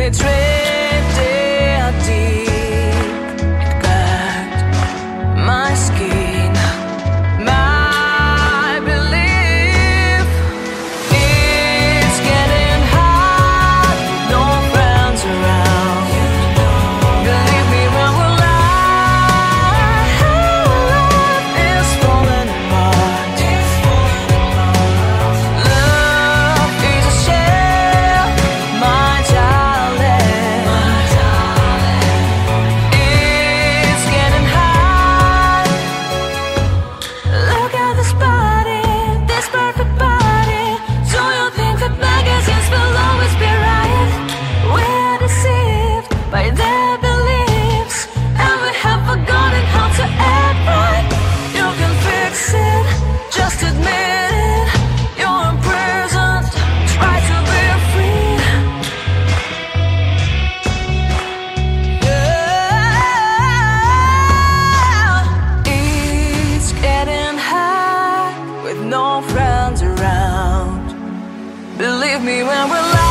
drifted deep, cut my skin, my belief. It's getting hard, no friends around. Believe me when we're live is falling apart. Love is a shell, my darling. It's getting hard. Look at this body, this perfect body. Do you think that magazines will always be right? We're deceived by their beliefs, and we have forgotten how to act right. You can fix it, just admit it. You're imprisoned, try to be free. Yeah. It's getting hard with no friends around. Believe me when we're